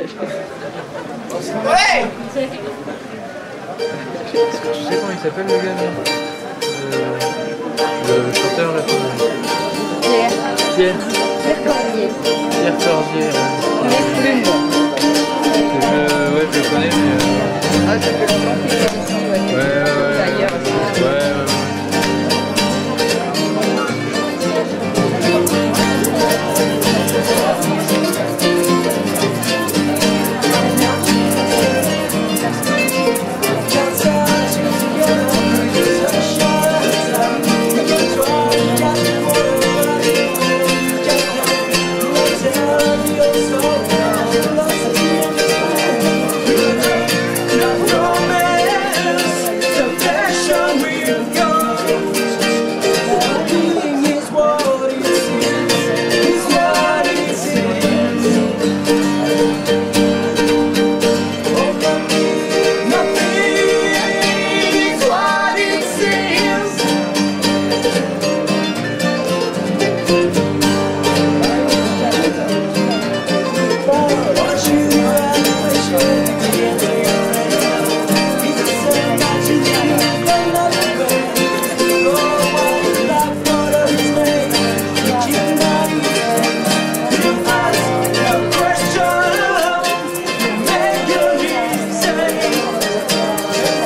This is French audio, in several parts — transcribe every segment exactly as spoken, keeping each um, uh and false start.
Ouais. Tu sais comment il s'appelle le gars là euh, Le chanteur là. Pierre. Pierre. Pierre Cordier. Pierre Cordier. Mais Je, ouais, je le connais, mais. Euh... Ah, ça fait longtemps qu'il est ici, ouais. Ouais, ouais, ouais. D'ailleurs, aussi. Ouais, ouais, ouais.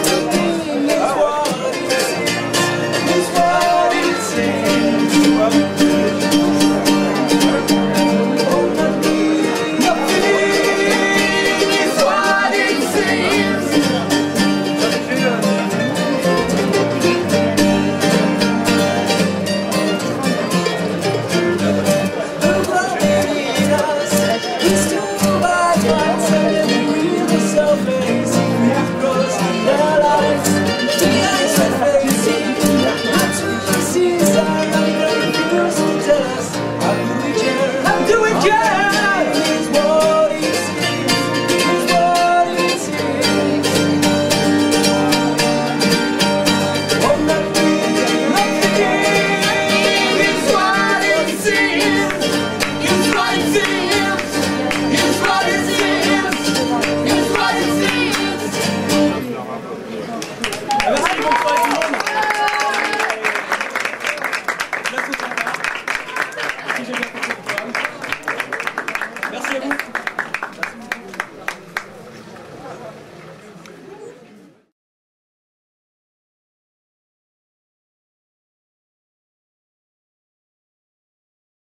Well,